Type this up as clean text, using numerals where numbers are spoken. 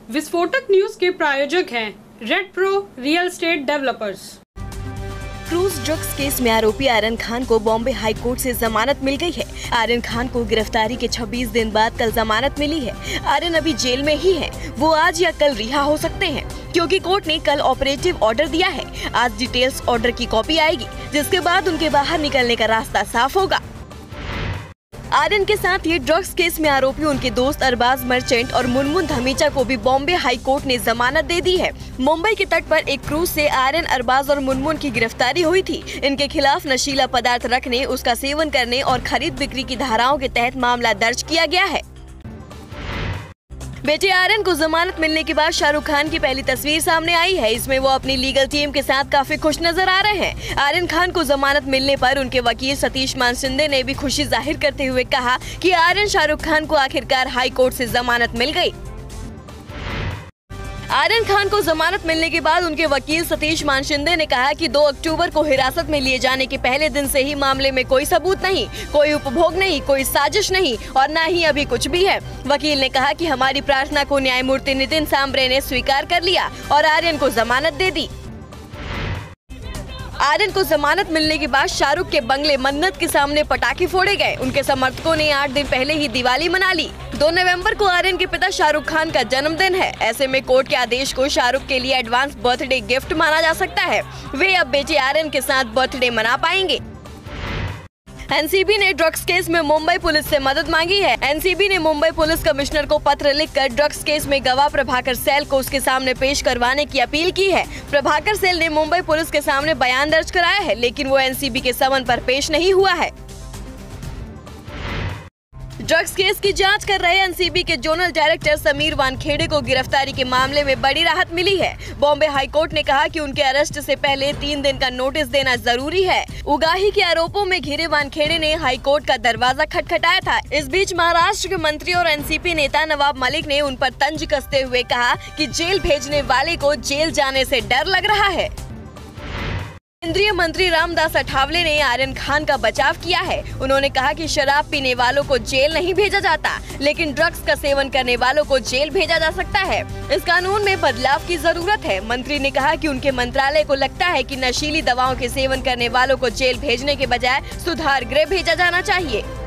विस्फोटक न्यूज के प्रायोजक हैं red pro real estate developers. Cruise drugs case में आरोपी आर्यन खान को बॉम्बे हाई कोर्ट से जमानत मिल गई है। आर्यन खान को गिरफ्तारी के 26 दिन बाद कल जमानत मिली है। आर्यन अभी जेल में ही है, वो आज या कल रिहा हो सकते हैं क्योंकि कोर्ट ने कल ऑपरेटिव ऑर्डर दिया है। आज डिटेल्स ऑर्डर की कॉपी आएगी, जिसके बाद उनके बाहर निकलने का रास्ता साफ होगा। आर्यन के साथ ही ड्रग्स केस में आरोपी उनके दोस्त अरबाज मर्चेंट और मुनमुन धमीजा को भी बॉम्बे हाई कोर्ट ने जमानत दे दी है। मुंबई के तट पर एक क्रूज से आर्यन, अरबाज और मुनमुन की गिरफ्तारी हुई थी। इनके खिलाफ नशीला पदार्थ रखने, उसका सेवन करने और खरीद बिक्री की धाराओं के तहत मामला दर्ज किया गया है। बेटे आर्यन को जमानत मिलने के बाद शाहरुख खान की पहली तस्वीर सामने आई है। इसमें वो अपनी लीगल टीम के साथ काफी खुश नजर आ रहे हैं। आर्यन खान को जमानत मिलने पर उनके वकील सतीश मानसिंदे ने भी खुशी जाहिर करते हुए कहा कि आर्यन, शाहरुख खान को आखिरकार हाई कोर्ट से जमानत मिल गई। आर्यन खान को जमानत मिलने के बाद उनके वकील सतीश मानसिंदे ने कहा कि 2 अक्टूबर को हिरासत में लिए जाने के पहले दिन से ही मामले में कोई सबूत नहीं, कोई उपभोग नहीं, कोई साजिश नहीं और न ही अभी कुछ भी है। वकील ने कहा कि हमारी प्रार्थना को न्यायमूर्ति नितिन सांबरे ने स्वीकार कर लिया और आर्यन को जमानत दे दी। आर्यन को जमानत मिलने के बाद शाहरुख के बंगले मन्नत के सामने पटाखे फोड़े गए। उनके समर्थकों ने 8 दिन पहले ही दिवाली मना ली। 2 नवंबर को आर्यन के पिता शाहरुख खान का जन्मदिन है। ऐसे में कोर्ट के आदेश को शाहरुख के लिए एडवांस बर्थडे गिफ्ट माना जा सकता है। वे अब बेटे आर्यन के साथ बर्थडे मना पाएंगे। एनसीबी ने ड्रग्स केस में मुंबई पुलिस से मदद मांगी है। एनसीबी ने मुंबई पुलिस कमिश्नर को पत्र लिखकर ड्रग्स केस में गवाह प्रभाकर सैल को उसके सामने पेश करवाने की अपील की है। प्रभाकर सैल ने मुंबई पुलिस के सामने बयान दर्ज कराया है, लेकिन वो एनसीबी के समन पर पेश नहीं हुआ है। ड्रग्स केस की जांच कर रहे एनसीबी के जोनल डायरेक्टर समीर वानखेड़े को गिरफ्तारी के मामले में बड़ी राहत मिली है। बॉम्बे हाई कोर्ट ने कहा कि उनके अरेस्ट से पहले 3 दिन का नोटिस देना जरूरी है। उगाही के आरोपों में घिरे वानखेड़े ने हाई कोर्ट का दरवाजा खटखटाया था। इस बीच महाराष्ट्र के मंत्री और एनसीपी नेता नवाब मलिक ने उन पर तंज कसते हुए कहा कि जेल भेजने वाले को जेल जाने से डर लग रहा है। केंद्रीय मंत्री रामदास अठावले ने आर्यन खान का बचाव किया है। उन्होंने कहा कि शराब पीने वालों को जेल नहीं भेजा जाता, लेकिन ड्रग्स का सेवन करने वालों को जेल भेजा जा सकता है। इस कानून में बदलाव की जरूरत है। मंत्री ने कहा कि उनके मंत्रालय को लगता है कि नशीली दवाओं के सेवन करने वालों को जेल भेजने के बजाय सुधार गृह भेजा जाना चाहिए।